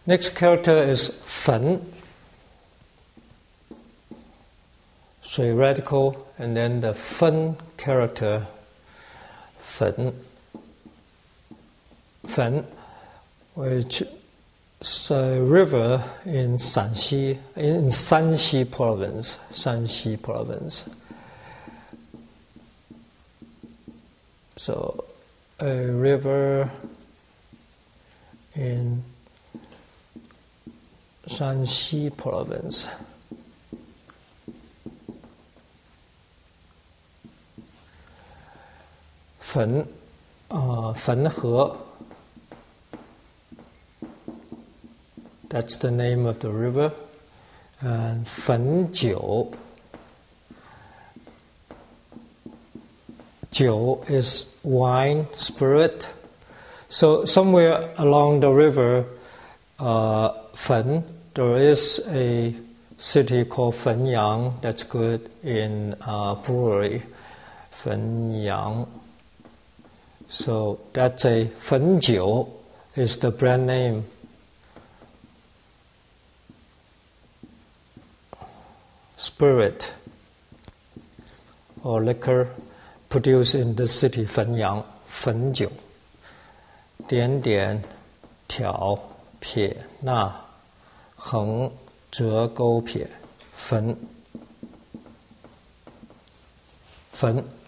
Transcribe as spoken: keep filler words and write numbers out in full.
Next character is 粉, 水 radical, and then the 分 character, 粉, 粉, which is a river in Shanxi, in Shanxi province, Shanxi province. So, a river in Shanxi province. 汾, uh, 汾河, that's the name of the river. And 汾酒, 酒 is wine, spirit. So somewhere along the river, uh, 汾, there is a city called Fenyang that's good in uh, brewery. Fenyang. So that's a 汾酒 is the brand name. Spirit or liquor produced in the city Fenyang, 汾酒. 点点挑撇捺横折勾撇汾汾